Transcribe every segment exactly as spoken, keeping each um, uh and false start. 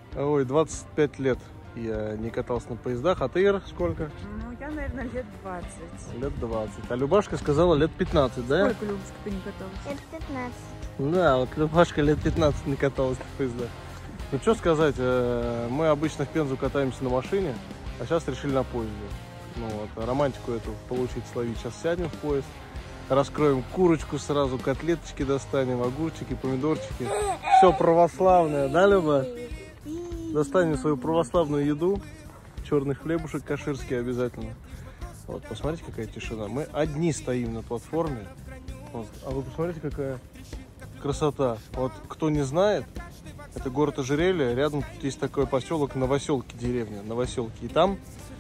Ой, двадцать пять лет я не катался на поездах. А ты, Ир, сколько? Ну, я, наверное, лет двадцать. Лет двадцать. А Любашка сказала лет пятнадцать, да? Сколько, Любушка, ты не каталась? Лет пятнадцать. Да, вот Любашка лет пятнадцать не каталась на поездах. Ну, что сказать, мы обычно в Пензу катаемся на машине, а сейчас решили на поезде. Ну вот, романтику эту получить, словить. Сейчас сядем в поезд, раскроем курочку сразу, котлеточки достанем, огурчики, помидорчики. Все православное, да, Люба? Достанем свою православную еду, черный хлебушек каширский обязательно. Вот, посмотрите, какая тишина. Мы одни стоим на платформе. Вот. А вы посмотрите, какая красота. Вот, кто не знает, это город Ожерелье. Рядом тут есть такой поселок Новоселки, деревня Новоселки. И там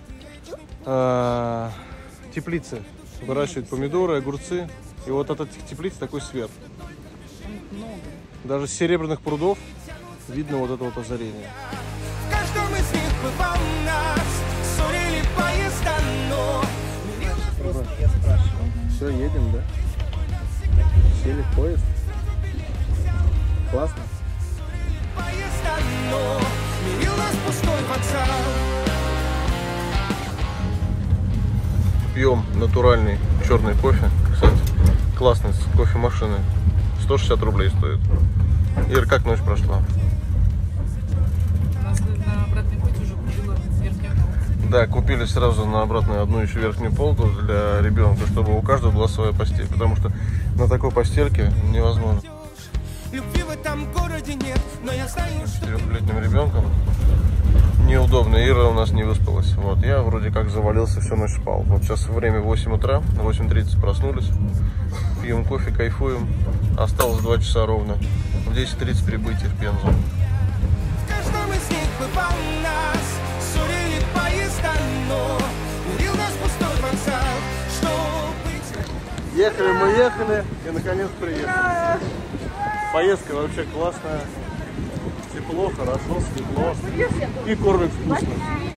э, теплицы. Выращивают помидоры, огурцы. И вот от этих теплиц такой свет. Даже с серебряных прудов видно вот это вот озарение. Все, едем, да? Сели в поезд. Классно. Пьем натуральный черный кофе. Кстати, классный, с кофемашины. сто шестьдесят рублей стоит. Ир, как ночь прошла? У нас на обратный путь уже купила верхнюю полку. Да, купили сразу на обратную одну еще верхнюю полку для ребенка, чтобы у каждого была своя постель. Потому что на такой постельке невозможно. Любви в этом городе нет, но я знаю, что... Четырехлетним ребенком неудобно. Ира у нас не выспалась. Вот, я вроде как завалился, всю ночь спал. Вот сейчас время восемь утра, на восемь тридцать проснулись. Пьем кофе, кайфуем. Осталось два часа ровно. В десять тридцать прибытие в Пензу. В каждом из них бывал нас, ссорили поезда, но курил нас пустой вокзал, чтобы... Ехали мы, ехали и наконец приехали. Поездка вообще классная. Тепло, хорошо, светло. И кормят вкусно.